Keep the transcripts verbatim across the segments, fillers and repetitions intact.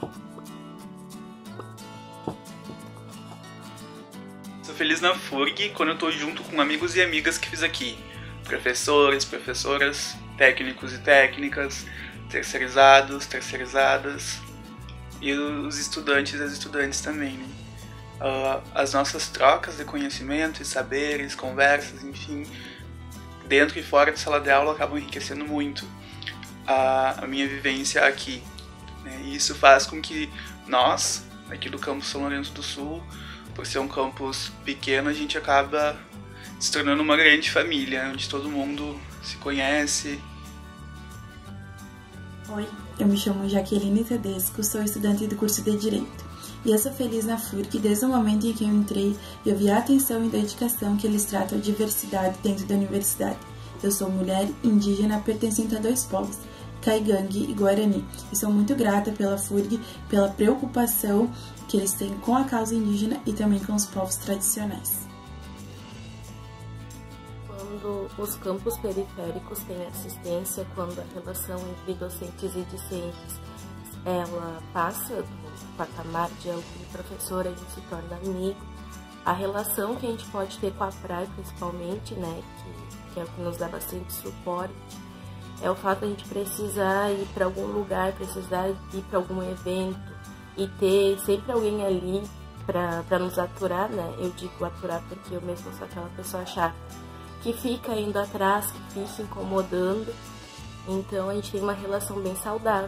Sou feliz na F U R G quando eu tô junto com amigos e amigas que fiz aqui. Professores, professoras, técnicos e técnicas, terceirizados, terceirizadas e os estudantes e as estudantes também, né? Uh, as nossas trocas de conhecimento e saberes, conversas, enfim, dentro e fora de sala de aula acabam enriquecendo muito a, a minha vivência aqui, né? E isso faz com que nós, aqui do campus São Lourenço do Sul, por ser um campus pequeno, a gente acaba se tornando uma grande família, onde todo mundo se conhece. Oi, eu me chamo Jaqueline Tedesco, sou estudante do curso de Direito. E eu sou feliz na F U R G desde o momento em que eu entrei e eu vi a atenção e dedicação que eles tratam a diversidade dentro da universidade. Eu sou mulher indígena pertencente a dois povos, Caigangue e Guarani, e sou muito grata pela F U R G, pela preocupação que eles têm com a causa indígena e também com os povos tradicionais. Quando os campos periféricos têm assistência, quando a relação entre docentes e discentes ela passa do patamar de aluno e professor, a gente se torna amigo. A relação que a gente pode ter com a praia, principalmente, né, que, que é o que nos dá bastante suporte, é o fato de a gente precisar ir para algum lugar, precisar ir para algum evento e ter sempre alguém ali para nos aturar, né? Eu digo aturar porque eu mesma sou aquela pessoa chata que fica indo atrás, que fica incomodando. Então a gente tem uma relação bem saudável.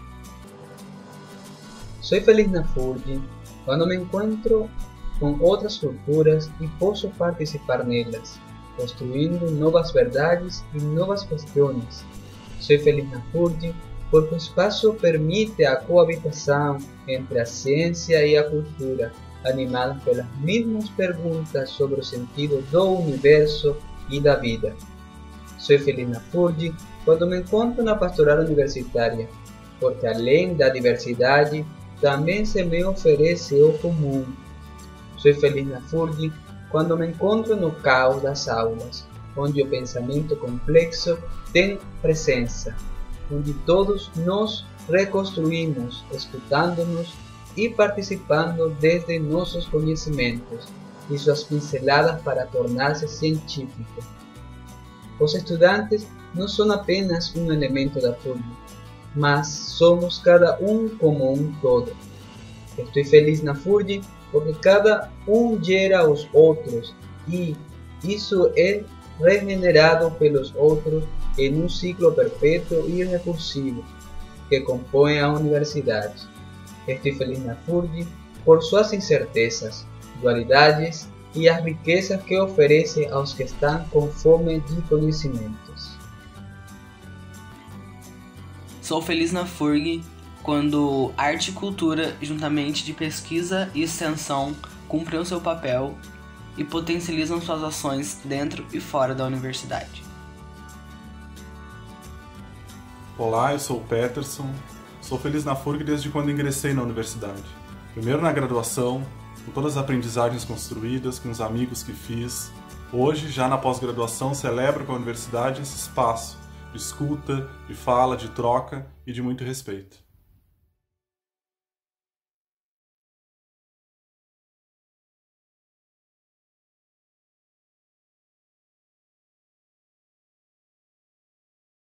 Soy feliz na F U R G quando me encuentro com outras culturas e posso participar nelas, construindo novas verdades e novas questões. Soy feliz na F U R G porque o espaço permite a coabitação entre a ciência e a cultura, animadas pelas mesmas perguntas sobre o sentido do universo e da vida. Soy feliz na F U R G quando me encontro na pastoral universitária, porque além da diversidade, também se me oferece o comum. Soy feliz na F U R G quando me encontro no caos das aulas, onde o pensamento complexo tem presença, onde todos nos reconstruímos, escutando-nos e participando desde nossos conhecimentos e suas pinceladas para tornar-se científico. Os estudantes não são apenas um elemento da turma, mas somos cada um como um todo. Estou feliz na F U R G porque cada um gera os outros e isso é regenerado pelos outros em um ciclo perpétuo e recursivo que compõe a universidade. Estou feliz na F U R G por suas incertezas, dualidades e as riquezas que oferece aos que estão com fome de conhecimentos. Sou feliz na F U R G quando arte e cultura, juntamente de pesquisa e extensão, cumprem o seu papel e potencializam suas ações dentro e fora da universidade. Olá, eu sou o Peterson, sou feliz na F U R G desde quando ingressei na universidade. Primeiro na graduação, com todas as aprendizagens construídas, com os amigos que fiz. Hoje, já na pós-graduação, celebro com a universidade esse espaço de escuta, de fala, de troca e de muito respeito.